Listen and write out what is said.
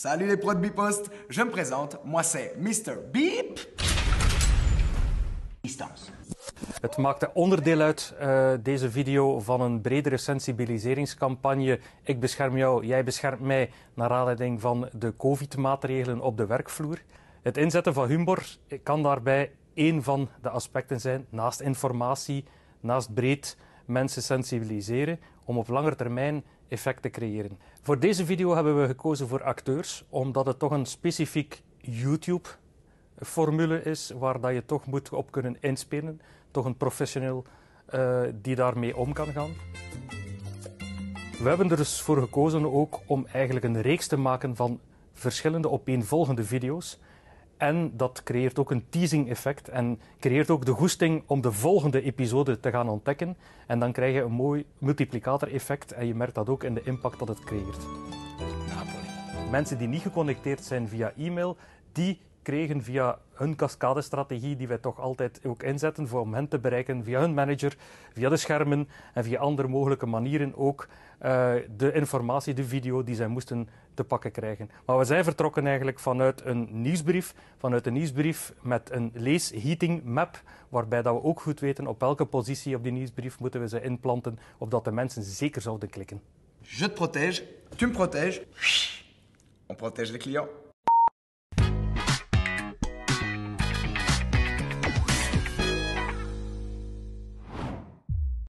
Salut les pros de Bipost, je me présente, moi c'est Mr. Beep. Distance. Het maakte onderdeel uit, deze video, van een bredere sensibiliseringscampagne. Ik bescherm jou, jij beschermt mij, naar aanleiding van de COVID-maatregelen op de werkvloer. Het inzetten van humor kan daarbij één van de aspecten zijn, naast informatie, naast breed mensen sensibiliseren, om op langere termijn effect te creëren. Voor deze video hebben we gekozen voor acteurs, omdat het toch een specifiek YouTube-formule is, waar dat je toch moet op kunnen inspelen. Toch een professional die daarmee om kan gaan. We hebben er dus voor gekozen ook om eigenlijk een reeks te maken van verschillende opeenvolgende video's. En dat creëert ook een teasing effect en creëert ook de goesting om de volgende episode te gaan ontdekken. En dan krijg je een mooi multiplicator effect en je merkt dat ook in de impact dat het creëert. Napoli. Mensen die niet geconnecteerd zijn via e-mail, die kregen via hun cascadestrategie, die wij toch altijd ook inzetten om hen te bereiken, via hun manager, via de schermen en via andere mogelijke manieren ook de informatie, de video die zij moesten te pakken krijgen. Maar we zijn vertrokken eigenlijk vanuit een nieuwsbrief met een lees-heating map, waarbij dat we ook goed weten op welke positie op die nieuwsbrief moeten we ze inplanten, opdat de mensen zeker zouden klikken. Je te protège, tu me protèges, on protège les clients.